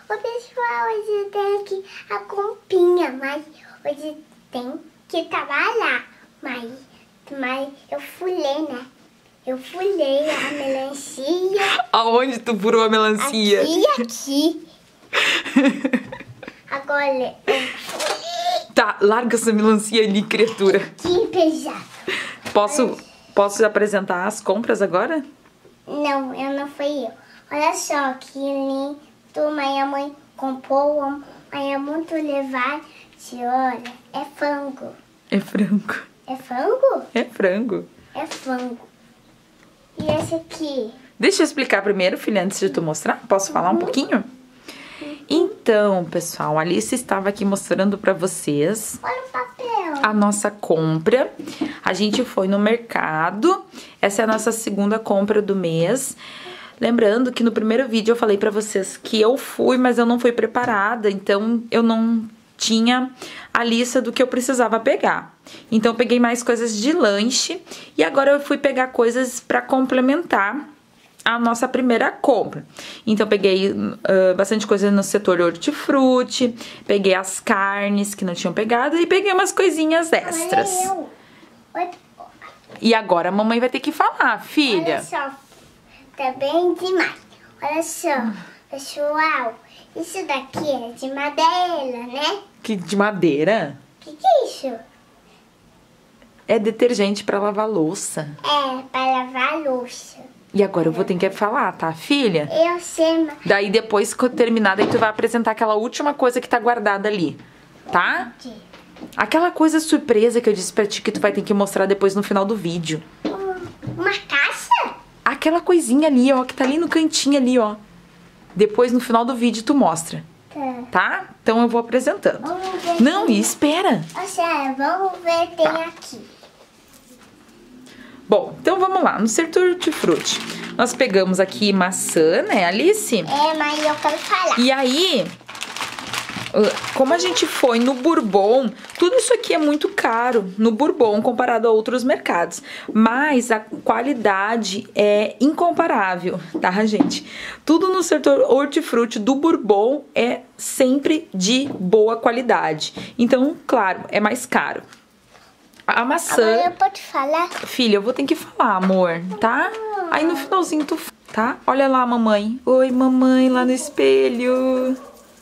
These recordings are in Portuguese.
Ô pessoal, hoje tem aqui a comprinha, mas hoje tem que trabalhar. Mas eu fulei, né? Eu fulei a melancia. Aonde tu furou a melancia? Aqui e aqui. Agora eu fulei. Tá, larga essa melancia ali, criatura. Que pesado. Posso apresentar as compras agora? Não, não fui eu. Olha só que lindo. Minha mãe comprou. Mas é muito levar. Olha, é frango. É frango. É frango? É frango. É frango. E esse aqui? Deixa eu explicar primeiro, filha, antes de tu mostrar. Posso falar um pouquinho? Então, pessoal, a Alice estava aqui mostrando pra vocês Olha o papel. a nossa compra. A gente foi no mercado. Essa é a nossa segunda compra do mês. Lembrando que no primeiro vídeo eu falei pra vocês que eu fui, mas eu não fui preparada. Então, eu não tinha a lista do que eu precisava pegar. Então, eu peguei mais coisas de lanche. E agora eu fui pegar coisas pra complementar a nossa primeira compra. Então, peguei bastante coisa no setor hortifruti, peguei as carnes que não tinham pegado e peguei umas coisinhas extras. E agora a mamãe vai ter que falar, filha. Olha só, tá bem demais. Olha só, pessoal, isso daqui é de madeira, né? Que de madeira? Que é isso? É detergente pra lavar louça. É, para lavar a louça. E agora eu vou ter que falar, tá, filha? Eu sei, mas... Daí depois que eu terminar, daí tu vai apresentar aquela última coisa que tá guardada ali, tá? Aquela coisa surpresa que eu disse pra ti que tu vai ter que mostrar depois no final do vídeo. Uma caixa? Aquela coisinha ali, ó, que tá ali no cantinho ali, ó. Depois no final do vídeo tu mostra, tá? Então eu vou apresentando. Vamos ver. Não, e espera. Vamos ver, tem aqui. Bom, então vamos lá. No setor hortifruti, nós pegamos aqui maçã, né, Alice? É, mas eu quero falar. E aí, como a gente foi no Bourbon, tudo isso aqui é muito caro no Bourbon comparado a outros mercados. Mas a qualidade é incomparável, tá, gente? Tudo no setor hortifruti do Bourbon é sempre de boa qualidade. Então, claro, é mais caro. A maçã... Agora eu posso falar? Filha, eu vou ter que falar, amor, tá? Aí no finalzinho tu... Tá? Olha lá, mamãe. Oi, mamãe, lá no espelho.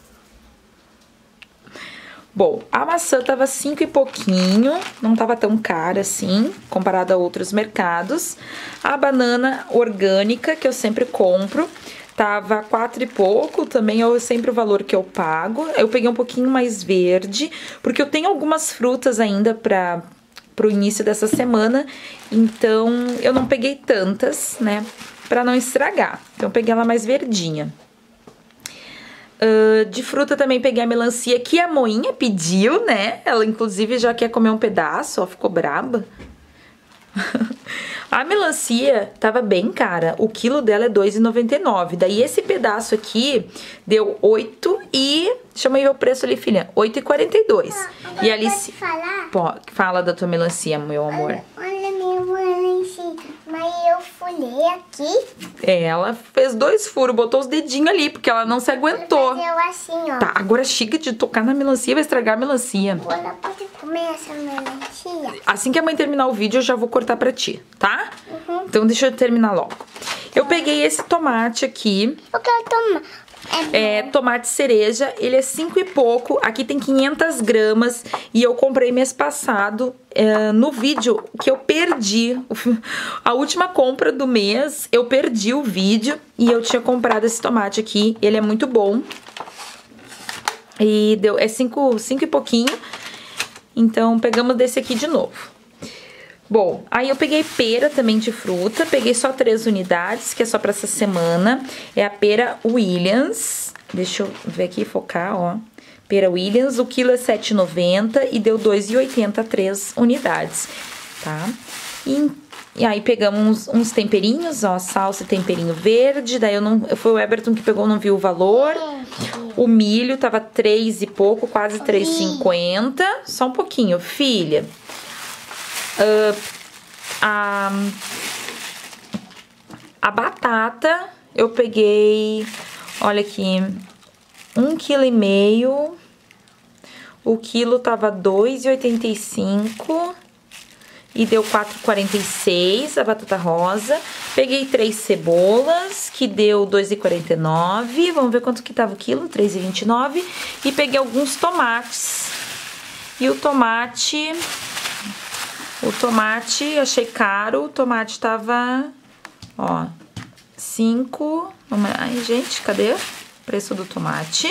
Bom, a maçã tava 5 e pouquinho. Não tava tão cara assim, comparado a outros mercados. A banana orgânica, que eu sempre compro, tava 4 e pouco. Também é sempre o valor que eu pago. Eu peguei um pouquinho mais verde, porque eu tenho algumas frutas ainda pro início dessa semana, então eu não peguei tantas, né, pra não estragar. Então eu peguei ela mais verdinha. De fruta também peguei a melancia que a Moinha pediu, né? Ela inclusive já quer comer um pedaço, ó, ficou braba. A melancia tava bem cara, o quilo dela é R$ 2,99. Daí esse pedaço aqui deu 8 e... Deixa eu ver o preço ali, filha. 8,42. E ali se... Fala da tua melancia, meu amor. Olha minha melancia, mas eu fulei aqui. Ela fez 2 furos, botou os dedinhos ali, porque ela não se aguentou. Eu assim, ó. Tá, agora chega de tocar na melancia, vai estragar a melancia. Agora pode comer essa melancia? Assim que a mãe terminar o vídeo, eu já vou cortar pra ti, tá? Então deixa eu terminar logo. Eu peguei esse tomate aqui. Eu quero tomar. É tomate cereja, ele é 5 e pouco, aqui tem 500 gramas e eu comprei mês passado, no vídeo que eu perdi, a última compra do mês, eu perdi o vídeo e eu tinha comprado esse tomate aqui, ele é muito bom e deu, é 5 e pouquinho, então pegamos desse aqui de novo. Bom, aí eu peguei pera também de fruta, peguei só 3 unidades, que é só pra essa semana. É a pera Williams, deixa eu ver aqui, focar, ó. Pera Williams, o quilo é R$ 7,90 e deu R$ 2,80 3 unidades, tá? E aí pegamos uns temperinhos, ó, salsa e temperinho verde, daí eu não... Foi o Everton que pegou, não viu o valor. O milho tava 3 e pouco, quase 3,50, só um pouquinho, filha. A batata eu peguei, olha aqui, 1,5 kg. O quilo tava 2,85 e deu 4,46 a batata rosa. Peguei 3 cebolas, que deu 2,49. Vamos ver quanto que tava o quilo, 3,29. E peguei alguns tomates. E o tomate achei caro. O tomate tava, ó, 5. Ai, gente, cadê o preço do tomate?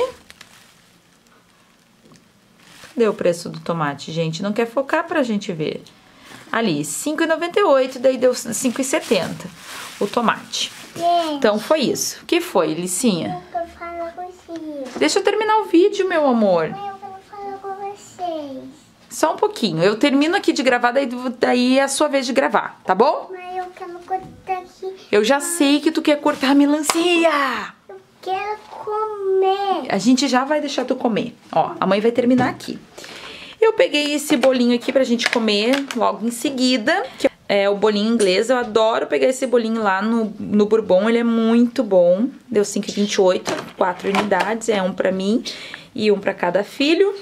Cadê o preço do tomate, gente? Não quer focar pra gente ver. Ali, 5,98, daí deu 5,70 o tomate. Gente, então foi isso. O que foi, Licinha? eu quero falar com vocês. Deixa eu terminar o vídeo, meu amor. Eu quero falar com vocês. Só um pouquinho. Eu termino aqui de gravar, daí é a sua vez de gravar, tá bom? Mas eu quero cortar aqui. Eu já sei que tu quer cortar a melancia. Eu quero comer. A gente já vai deixar tu comer. Ó, a mãe vai terminar aqui. Eu peguei esse bolinho aqui pra gente comer logo em seguida, que é o bolinho inglês. Eu adoro pegar esse bolinho lá no Bourbon, ele é muito bom. Deu 5,28, 4 unidades, é um pra mim e um pra cada filho.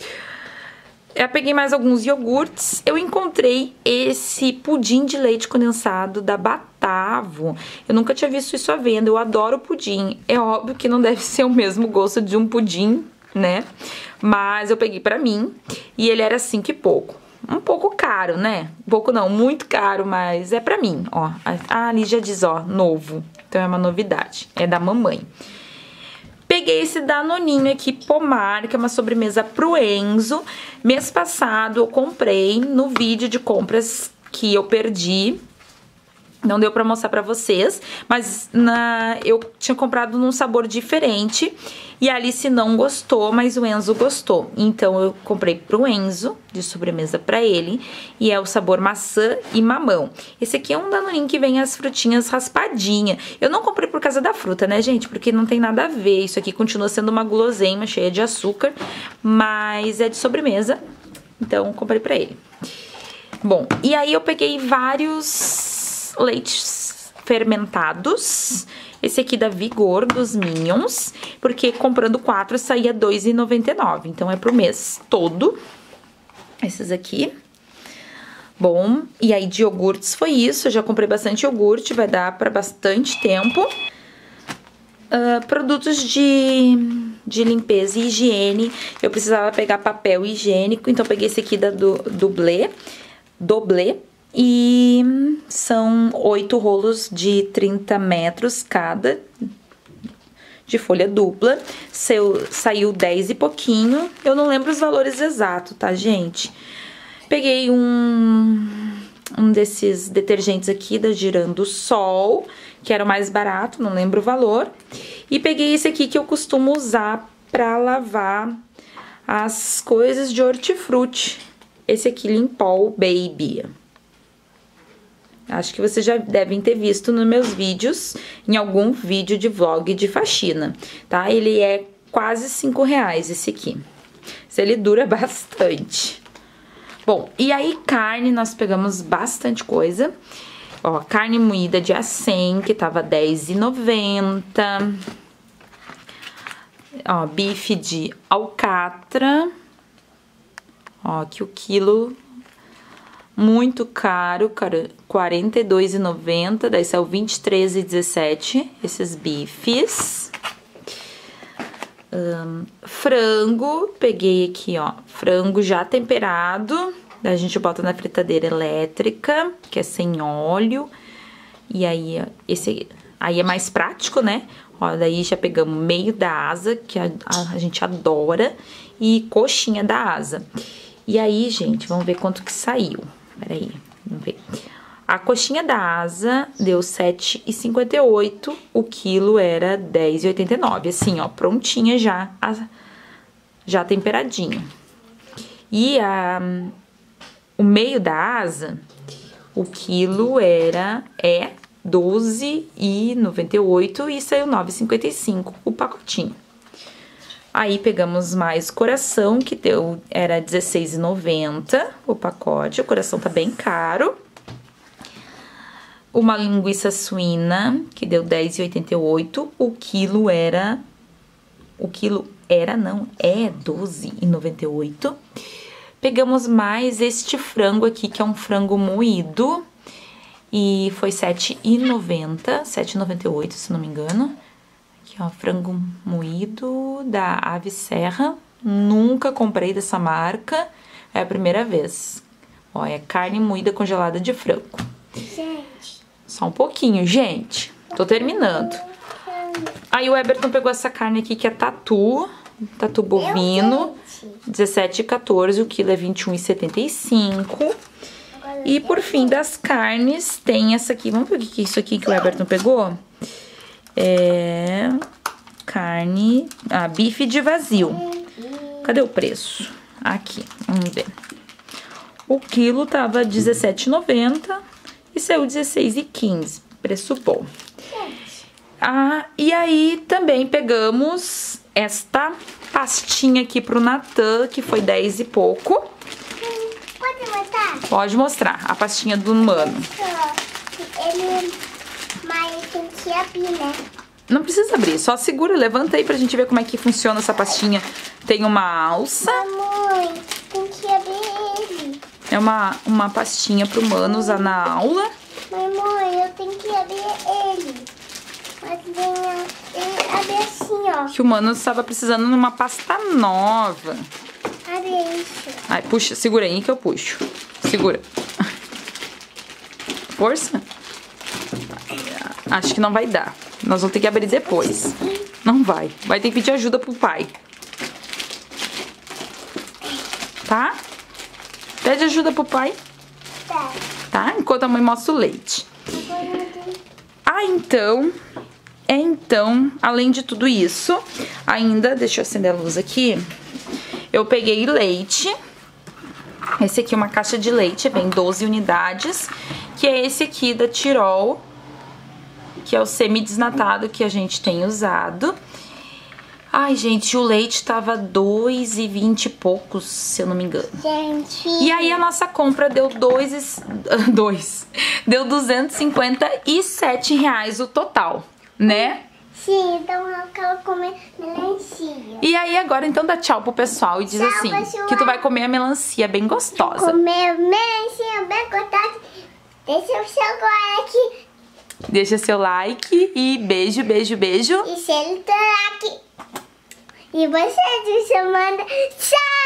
Eu peguei mais alguns iogurtes. Eu encontrei esse pudim de leite condensado da Batavo. Eu nunca tinha visto isso à venda, eu adoro pudim. É óbvio que não deve ser o mesmo gosto de um pudim, né? Mas eu peguei pra mim e ele era 5 e pouco. Um pouco caro, né? Um pouco não, muito caro, mas é pra mim, ó. Ali já diz, ó, novo. Então é uma novidade, é da mamãe. Peguei esse danoninho aqui, Pomar, que é uma sobremesa pro Enzo. Mês passado eu comprei no vídeo de compras que eu perdi. Não deu pra mostrar pra vocês, mas eu tinha comprado num sabor diferente e a Alice não gostou, mas o Enzo gostou. Então eu comprei pro Enzo, de sobremesa pra ele, e é o sabor maçã e mamão. Esse aqui é um danoninho que vem as frutinhas raspadinhas. Eu não comprei por causa da fruta, né, gente? Porque não tem nada a ver. Isso aqui continua sendo uma guloseima cheia de açúcar, mas é de sobremesa, então comprei pra ele. Bom, e aí eu peguei vários leites fermentados. Esse aqui da Vigor, dos Minions, porque comprando 4 saía R$ 2,99. Então é pro mês todo. Esses aqui. Bom, e aí de iogurtes foi isso. Eu já comprei bastante iogurte, vai dar pra bastante tempo. Produtos de limpeza e higiene. Eu precisava pegar papel higiênico, então peguei esse aqui da Doblé. E são 8 rolos de 30 metros cada, de folha dupla. Saiu 10 e pouquinho. Eu não lembro os valores exatos, tá, gente? Peguei um desses detergentes aqui da Girandosol, que era o mais barato, não lembro o valor. E peguei esse aqui que eu costumo usar pra lavar as coisas de hortifruti. Esse aqui, Limpol Baby. Acho que vocês já devem ter visto nos meus vídeos, em algum vídeo de vlog de faxina, tá? Ele é quase R$5 esse aqui. Ele dura bastante. Bom, e aí carne, nós pegamos bastante coisa. Ó, carne moída de acém, que tava R$10,90. Ó, bife de alcatra. Ó, aqui o quilo... muito caro, cara, R$42,90, daí saiu R$23,17, esses bifes. Frango, peguei aqui, ó, frango já temperado, daí a gente bota na fritadeira elétrica, que é sem óleo. E aí, esse aí é mais prático, né? Ó, daí já pegamos meio da asa, que a gente adora, e coxinha da asa. E aí, gente, vamos ver quanto que saiu. Peraí, vamos ver. A coxinha da asa deu R$7,58, o quilo era R$10,89. Assim, ó, prontinha já temperadinha. E o meio da asa, o quilo é R$12,98 e saiu R$9,55 o pacotinho. Aí pegamos mais coração, que era R$16,90 o pacote. O coração tá bem caro. Uma linguiça suína, que deu R$10,88. O quilo era o quilo não, é R$12,98. Pegamos mais este frango aqui, que é um frango moído. E foi R$7,90, R$7,98, se não me engano. Aqui, ó, frango moído da Ave Serra. Nunca comprei dessa marca, é a primeira vez. Ó, é carne moída congelada de frango. Gente. Só um pouquinho, gente. Tô terminando. Aí o Eberton pegou essa carne aqui, que é tatu bovino. R$17,14, o quilo é R$21,75. E por fim das carnes, tem essa aqui. Vamos ver o que é isso aqui que o Eberton pegou? É carne, bife de vazio. Cadê o preço? Aqui, vamos ver. O quilo tava R$17,90 e saiu R$16,15. Preço bom. E aí também pegamos esta pastinha aqui pro Natan, que foi 10 e pouco. Pode mostrar? Pode mostrar, a pastinha do Mano. Mas tem que abrir, né? Não precisa abrir, só segura, levanta aí pra gente ver como é que funciona essa pastinha. Tem uma alça. Mamãe, tem que abrir ele. É uma pastinha pro Mano usar na aula. Mamãe, eu tenho que abrir ele. Mas ele abre assim, ó. Que o Mano estava precisando de uma pasta nova. Abre isso. Ai, puxa, segura aí que eu puxo. Segura. Força. Acho que não vai dar. Nós vamos ter que abrir depois. Não vai. Vai ter que pedir ajuda pro pai. Tá? Pede ajuda pro pai. Tá? Enquanto a mãe mostra o leite. Então, além de tudo isso, ainda, deixa eu acender a luz aqui, eu peguei leite. Esse aqui é uma caixa de leite, vem 12 unidades, que é esse aqui da Tirol, que é o semi-desnatado que a gente tem usado. Ai, gente, o leite tava R$2,20 e poucos, se eu não me engano. Gente. E aí a nossa compra deu deu R$257 o total, né? Sim, então eu quero comer melancia. E aí agora então dá tchau pro pessoal e diz Tchau, assim, pessoal. que tu vai comer a melancia bem gostosa. Comer melancia bem gostosa. Deixa o seu like. Deixa seu like e beijo, beijo, beijo. E se ele tá like. E você manda tchau.